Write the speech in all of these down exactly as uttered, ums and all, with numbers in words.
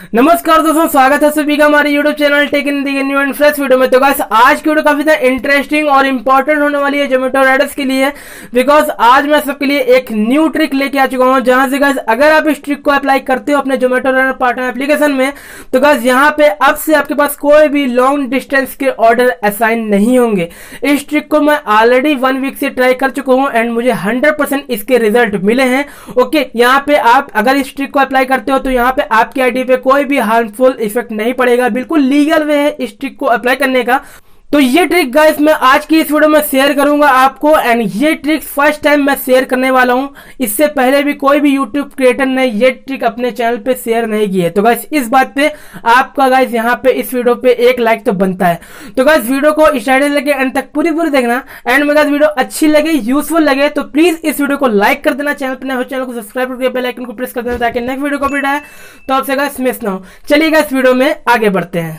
नमस्कार दोस्तों, स्वागत है सभी का हमारे YouTube channel tech in the new and fresh video में। तो गाइस आज की वीडियो काफी ज्यादा इंटरेस्टिंग और इंपॉर्टेंट होने वाली है जोमेटो राइडर्स के लिए, बिकॉज आज मैं सबके लिए एक न्यू ट्रिक लेके आ चुका हूं, जहां से गाइस अगर आप इस ट्रिक को अप्लाई करते हो अपने जोमेटो राइडर पार्टनर एप्लीकेशन में, तो गाइस यहाँ पे अब से आपके पास कोई भी लॉन्ग डिस्टेंस के ऑर्डर असाइन नहीं होंगे। इस ट्रिक को मैं ऑलरेडी वन वीक से ट्राई कर चुका हूँ एंड मुझे हंड्रेड परसेंट इसके रिजल्ट मिले हैं। ओके, यहाँ पे आप अगर इस ट्रिक को अप्लाई करते हो तो यहाँ पे आपकी आईडी पे कोई भी हार्मफुल इफेक्ट नहीं पड़ेगा। बिल्कुल लीगल वे है इस ट्रिक को अप्लाई करने का। तो ये ट्रिक गाइस मैं आज की इस वीडियो में शेयर करूंगा आपको, एंड ये ट्रिक फर्स्ट टाइम मैं शेयर करने वाला हूं। इससे पहले भी कोई भी यूट्यूब क्रिएटर ने ये ट्रिक अपने चैनल पे शेयर नहीं की है। तो गाइस इस बात पे आपका गाइस यहाँ पे इस वीडियो पे एक लाइक तो बनता है। तो गाइस वीडियो को स्टार्ट से लेके एंड तक पूरी पूरी देखना, एंड में गाइस वीडियो अच्छी लगे, यूजफुल लगे तो प्लीज इस वीडियो को लाइक कर देना, चैनल पर नए हो चैनल को सब्सक्राइब करके बेल आइकन को प्रेस कर देना ताकि नेक्स्ट वीडियो को अपडेट आए तो आपसे गाइस मिस ना हो। चलिए गाइस वीडियो में आगे बढ़ते हैं।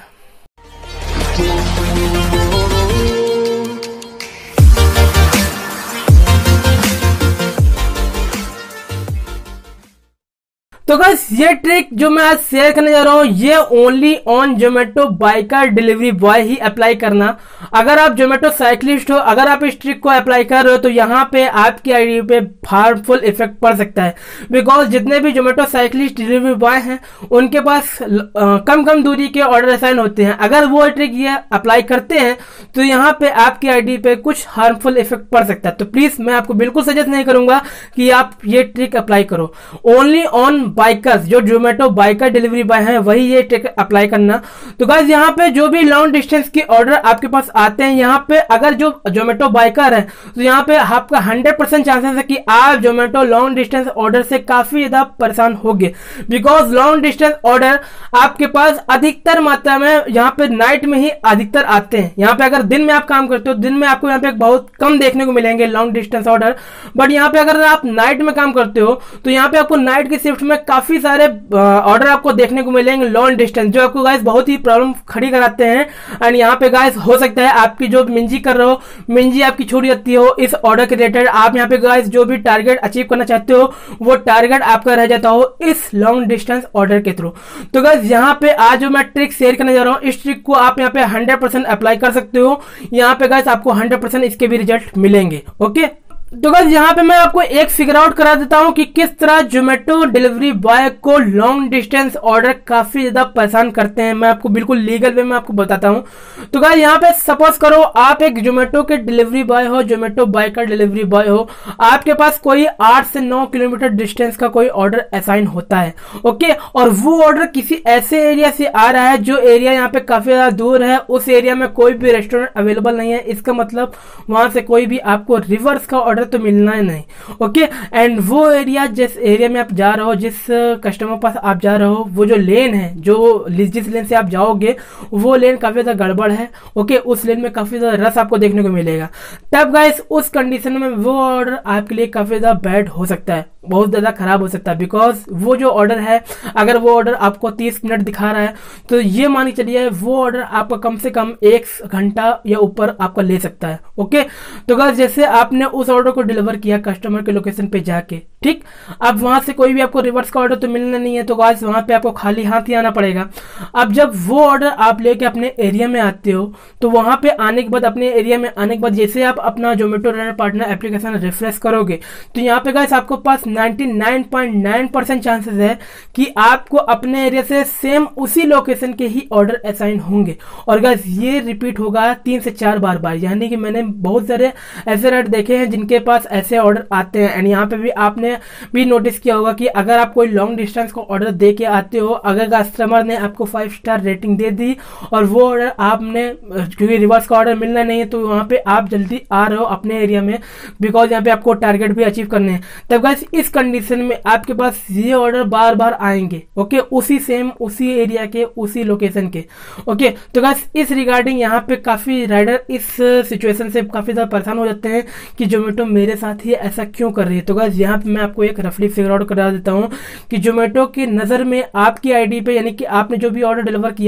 तो गाइस ये ट्रिक जो मैं आज शेयर करने जा रहा हूं ये only on Zomato biker delivery boy ही अप्लाई करना। अगर आप जोमेटो साइकिलिस्ट हो, अगर आप इस ट्रिक को अप्लाई कर रहे हो तो यहाँ पे आपकी आईडी पे हार्मफुल इफेक्ट पड़ सकता है, बिकॉज जितने भी जोमेटो साइकिलिस्ट डिलीवरी बॉय हैं उनके पास आ, कम कम दूरी के ऑर्डर असाइन होते हैं। अगर वो ट्रिक ये अप्लाई करते हैं तो यहाँ पे आपकी आईडी पे कुछ हार्मफुल इफेक्ट पड़ सकता है। तो प्लीज मैं आपको बिल्कुल सजेस्ट नहीं करूंगा कि आप ये ट्रिक अप्लाई करो। ओनली ऑन बाइकर्स, जो जोमेटो बाइकर डिलीवरी बॉय हैं वही ये ट्रिक अप्लाई करना। तो गाइस यहाँ पे जो भी लॉन्ग डिस्टेंस के ऑर्डर आपके पास आते हैं, यहाँ पे अगर जो जोमेटो बाइकर है तो यहाँ पे आपका हंड्रेड परसेंट चांसेस है कि आप जोमेटो लॉन्ग डिस्टेंस ऑर्डर से काफी ज्यादा परेशान होंगे, बिकॉज लॉन्ग डिस्टेंस ऑर्डर आपके पास अधिकतर मात्रा में यहाँ पे नाइट में ही अधिकतर आते हैं। यहाँ पे अगर दिन में आप काम करते हो, दिन में आपको यहाँ पे बहुत कम देखने को मिलेंगे लॉन्ग डिस्टेंस ऑर्डर, बट यहाँ पे अगर आप नाइट में काम करते हो तो यहाँ पे आपको नाइट की शिफ्ट में काफी सारे ऑर्डर आपको देखने को मिलेंगे लॉन्ग डिस्टेंस, जो आपको गाइस बहुत ही प्रॉब्लम खड़ी कराते हैं। एंड यहाँ पे गाइस हो सकता है आपकी जो मिंजी कर रहे हो, मिंजी आपकी छूट जाती हो इस ऑर्डर के रिलेटेड। आप यहाँ पे गाइस जो भी टारगेट अचीव करना चाहते हो वो टारगेट आपका रह जाता हो इस लॉन्ग डिस्टेंस ऑर्डर के थ्रू। तो गाइस यहाँ पे आज जो मैं ट्रिक शेयर करने जा रहा हूँ, इस ट्रिक को आप यहाँ पे हंड्रेड परसेंट अप्लाई कर सकते हो। यहाँ पे गाइस आपको हंड्रेड परसेंट इसके भी रिजल्ट मिलेंगे। ओके, तो गाइस यहाँ पे मैं आपको एक फिगर आउट करा देता हूँ कि किस तरह जोमेटो डिलीवरी बॉय को लॉन्ग डिस्टेंस ऑर्डर काफी ज्यादा परेशान करते हैं। मैं आपको बिल्कुल लीगल वे में आपको बताता हूँ। तो गाइस यहाँ पे सपोज करो आप एक जोमेटो के डिलीवरी बॉय हो, जोमेटो बाइकर डिलीवरी बॉय हो, आपके पास कोई आठ से नौ किलोमीटर डिस्टेंस का कोई ऑर्डर असाइन होता है। ओके, और वो ऑर्डर किसी ऐसे एरिया से आ रहा है जो एरिया यहाँ पे काफी ज्यादा दूर है, उस एरिया में कोई भी रेस्टोरेंट अवेलेबल नहीं है। इसका मतलब वहां से कोई भी आपको रिवर्स का ऑर्डर तो मिलना है नहीं। ओके, एंड वो एरिया जिस एरिया में आप जा रहे हो, जिस कस्टमर पास आप जा रहे हो, वो जो लेन है, जो जिस लेन से आप जाओगे वो लेन काफी ज्यादा गड़बड़ है। ओके, उस लेन में काफी ज्यादा रस आपको देखने को मिलेगा। तब गाइस उस कंडीशन में वो ऑर्डर आपके लिए काफी ज्यादा बैड हो सकता है, बहुत ज्यादा खराब हो सकता है, बिकॉज वो जो ऑर्डर है अगर वो ऑर्डर आपको तीस मिनट दिखा रहा है तो ये मान के चलिए वो ऑर्डर आपका कम से कम एक घंटा या ऊपर आपका ले सकता है। ओके, तो गाइस जैसे आपने उस ऑर्डर को डिलीवर किया कस्टमर के लोकेशन पे जाके, ठीक, अब वहां से कोई भी आपको रिवर्स का ऑर्डर तो मिलना नहीं है, तो गाइस वहां पे आपको खाली हाथ ही आना पड़ेगा। अब जब वो ऑर्डर आप लेके अपने एरिया में आते हो तो वहां पे आने के बाद, अपने एरिया में आने के बाद जैसे आप अपना Zomato rider partner application refresh करोगे तो यहाँ पे गाइस आपको पास निन्यानवे पॉइंट नौ परसेंट चांसेस है कि आपको अपने एरिया से सेम उसी लोकेशन के ही ऑर्डर असाइन होंगे। और गाइस ये रिपीट होगा तीन से चार बार बार, यानी कि मैंने बहुत सारे ऐसे राइडर देखे हैं जिनके पास ऐसे ऑर्डर आते हैं। एंड यहाँ पे भी आपने भी नोटिस किया होगा कि अगर आप कोई लॉन्ग डिस्टेंस का ऑर्डर दे के आते हो, अगर कस्टमर ने आपको फाइव स्टार रेटिंग दे दी और वो ऑर्डर आपने, क्योंकि रिवर्स का ऑर्डर मिलना नहीं है तो वहां पे आप जल्दी आ रहे हो अपने एरिया में, बिकॉज यहाँ पे आपको टारगेट भी अचीव करने हैं, तब गाइस इस कंडीशन में आपके पास ये ऑर्डर बार बार आएंगे। ओके, उसी सेम उसी एरिया के उसी लोकेशन के। ओके, तो गाइस इस रिगार्डिंग यहाँ पे काफी राइडर इस सिचुएशन से काफी ज्यादा परेशान हो जाते हैं कि जोमेटो मेरे साथ ही ऐसा क्यों कर रही है। तो गाइस यहाँ पे मैं आपको एक रफली फिगर आउट करा देता हूँ कि जोमेटो की नजर में आपकी आईडी पे, यानी कि आपने जो भी ऑर्डर डिलीवर किया है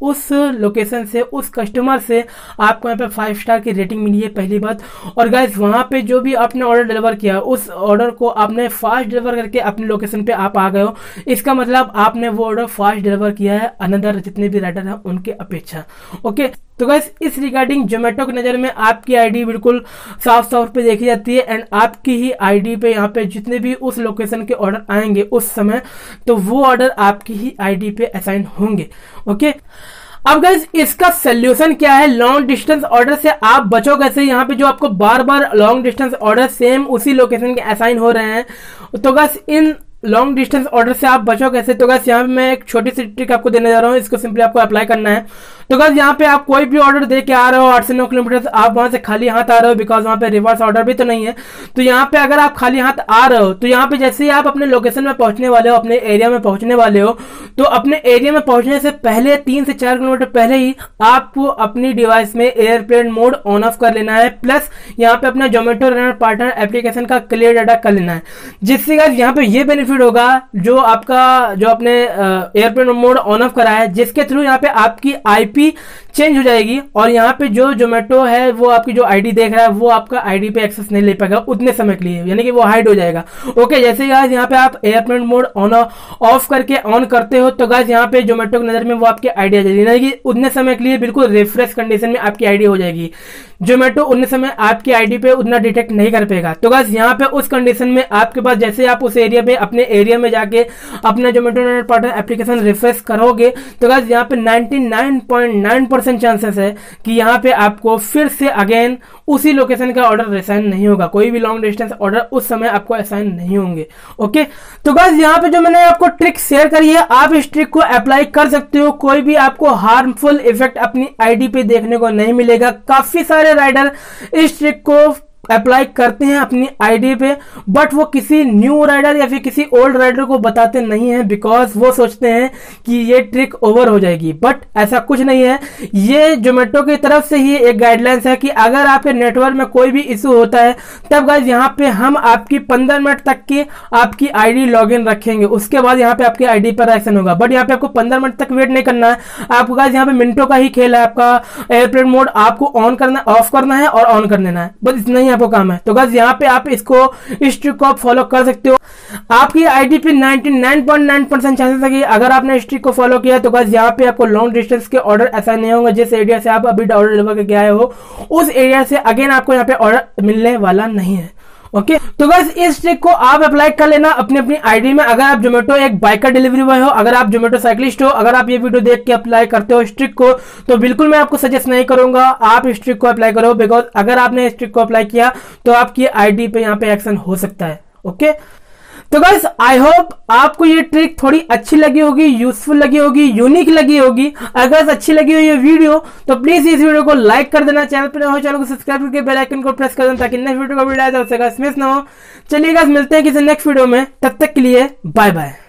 उस लोकेशन से, उस कस्टमर से आपको यहाँ पे फाइव स्टार की रेटिंग मिली है, पहली बात। और गाइस वहाँ पे जो भी आपने ऑर्डर डिलीवर किया उस ऑर्डर को आपने फास्ट डिलीवर करके अपने लोकेशन पे आप आ गए हो, इसका मतलब आपने वो ऑर्डर फास्ट डिलीवर किया है अनदर जितने भी राइडर हैं उनके अपेक्षा। ओके, तो गाइस इस रिगार्डिंग जोमेटो की नज़र में आपकी आईडी बिल्कुल साफ साफ पे देखी जाती है एंड आपकी ही आईडी पे यहाँ पे जितने भी उस लोकेशन के ऑर्डर आएंगे उस समय, तो वो ऑर्डर आपकी ही आईडी पे असाइन होंगे। ओके, अब गाइस इसका सोल्यूशन क्या है? लॉन्ग डिस्टेंस ऑर्डर से आप बचो कैसे? यहाँ पे जो आपको बार बार लॉन्ग डिस्टेंस ऑर्डर सेम उसी लोकेशन के असाइन हो रहे हैं, तो गाइस इन लॉन्ग डिस्टेंस ऑर्डर से आप बचो कैसे? तो गाइस यहाँ पे मैं एक छोटी सी ट्रिक आपको देने जा रहा हूँ, इसको सिंपली आपको अप्लाई करना है। तो गाइस यहाँ पे आप कोई भी ऑर्डर दे के आ रहे हो आठ से नौ किलोमीटर, आप वहां से खाली हाथ आ रहे हो, बिकॉज वहां पे रिवर्स ऑर्डर भी तो नहीं है। तो यहाँ पे अगर आप खाली हाथ आ रहे हो तो यहाँ पे जैसे ही आप अपने लोकेशन में पहुंचने वाले हो, अपने एरिया में पहुंचने वाले हो, तो अपने एरिया में पहुंचने से पहले तीन से चार किलोमीटर पहले ही आपको अपनी डिवाइस में एयरप्लेन मोड ऑन ऑफ कर लेना है, प्लस यहाँ पे अपना जोमेटो रनर पार्टनर एप्लीकेशन का क्लियर डाटा कर लेना है, जिससे गाइस यहाँ पे ये बेनिफिट होगा जो आपका जो आपने एयरप्लेन मोड ऑन ऑफ करा है, जिसके थ्रू यहाँ पे आपकी आईपी चेंज हो जाएगी और यहाँ पे जो जोमेटो है वो आपकी जो आईडी देख रहा है वो आपका आईडी पे एक्सेस नहीं ले पाएगा उतने समय के लिए, यानी कि वो हाइड हो जाएगा। ओके, जैसे गाइस यहाँ पे आप एयरप्लेन मोड ऑन ऑफ करके ऑन करते हो तो गाइस यहाँ पे जोमेटो की नजर में वो आपकी आईडी आ जाएगी, यानी कि उतने समय के लिए बिल्कुल रिफ्रेश कंडीशन में आपकी आईडी हो जाएगी। जोमेटो उतने समय आपकी आईडी पे उतना डिटेक्ट नहीं कर पाएगा। तो गाइस यहाँ पे उस कंडीशन में आपके पास जैसे आप उस एरिया पे अपने एरिया में जाके अपना Zomato runner partner application refresh करोगे तो गाइस यहाँ पे ninety nine point nine percent chances है कि यहाँ पे आपको फिर से अगेन उसी लोकेशन का ऑर्डर असाइन नहीं होगा, कोई भी लॉन्ग डिस्टेंस ऑर्डर उस समय आपको असाइन नहीं होंगे। ओके, तो गाइस यहाँ पे जो मैंने आपको ट्रिक शेयर करी है आप इस ट्रिक को अप्लाई कर सकते हो, कोई भी आपको हार्मफुल इफेक्ट अपनी आईडी पे देखने को नहीं मिलेगा। काफी सारे राइडर इस ट्रिक को अप्लाई करते हैं अपनी आईडी पे, बट वो किसी न्यू राइडर या फिर किसी ओल्ड राइडर को बताते नहीं है, बिकॉज वो सोचते हैं कि ये ट्रिक ओवर हो जाएगी, बट ऐसा कुछ नहीं है। ये जोमेटो की तरफ से ही एक गाइडलाइंस है कि अगर आपके नेटवर्क में कोई भी इशू होता है तब गाइस यहाँ पे हम आपकी पंद्रह मिनट तक की आपकी आईडी लॉगिन रखेंगे, उसके बाद यहाँ पे आपकी आईडी पर एक्शन होगा। बट यहाँ पे आपको पंद्रह मिनट तक वेट नहीं करना है, आपको गाइस यहाँ पे मिनटों का ही खेल है। आपका एयरप्लेन मोड आपको ऑन करना, ऑफ करना है और ऑन कर देना है, बस इतना ही आपको काम है। तो गाइस यहाँ पे आप इसको इस ट्रिक को आप फॉलो कर सकते हो। आपकी आईडी पे ninety nine point nine percent chances है कि अगर आपने इस ट्रिक को फॉलो किया तो गाइस यहाँ पे आपको लॉन्ग डिस्टेंस के ऑर्डर ऐसा नहीं होंगे। जिस एरिया से आप अभी ऑर्डर डिलीवर करके आए हो उस एरिया से अगेन आपको यहाँ पे ऑर्डर मिलने वाला नहीं है। ओके, तो गाइस इस ट्रिक को आप अप्लाई कर लेना अपनी अपनी आईडी में। अगर आप जोमेटो एक बाइकर डिलीवरी बॉय हो, अगर आप जोमेटो साइकिलिस्ट हो, अगर आप ये वीडियो देख के अप्लाई करते हो इस ट्रिक को, तो बिल्कुल मैं आपको सजेस्ट नहीं करूंगा आप इस ट्रिक को अप्लाई करो, बिकॉज अगर आपने इस ट्रिक को अप्लाई किया तो आपकी आईडी पे यहाँ पे एक्शन हो सकता है। ओके, तो गाइस आई होप आपको ये ट्रिक थोड़ी अच्छी लगी होगी, यूजफुल लगी होगी, यूनिक लगी होगी। अगर अच्छी लगी हो ये वीडियो तो प्लीज इस वीडियो को लाइक कर देना, चैनल पर हो चैनल को सब्सक्राइब करके बेल आइकन को प्रेस कर देना ताकि नेक्स्ट वीडियो का वीडियो आए तो उससे मिस ना हो। चलिए गाइस मिलते हैं किसी नेक्स्ट वीडियो में, तब तक के लिए बाय बाय।